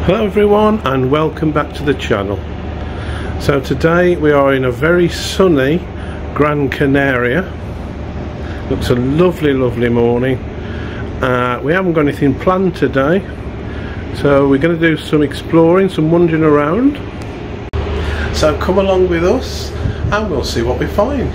Hello everyone and welcome back to the channel. So today we are in a very sunny Gran Canaria. Looks a lovely morning. We haven't got anything planned today, so we're going to do some exploring, some wandering around. So come along with us and we'll see what we find.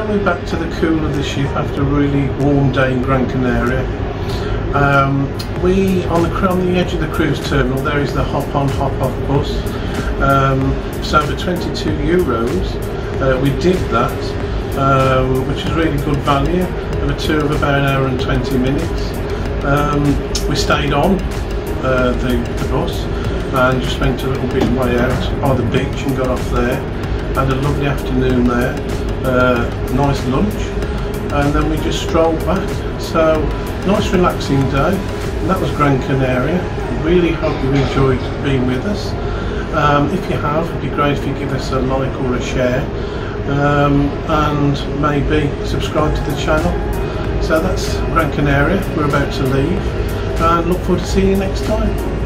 we're back to the cool of the ship after a really warm day in Gran Canaria. We on the edge of the cruise terminal there is the hop on hop off bus. So for €22 we did that, which is really good value of a tour of about an hour and 20 minutes. We stayed on the bus and just went a little bit way out by the beach and got off there. Had a lovely afternoon there, nice lunch, and then we just strolled back. So nice relaxing day, and that was Gran Canaria. Really hope you enjoyed being with us. If you have, it'd be great if you give us a like or a share, and maybe subscribe to the channel. So that's Gran Canaria. We're about to leave, and look forward to seeing you next time.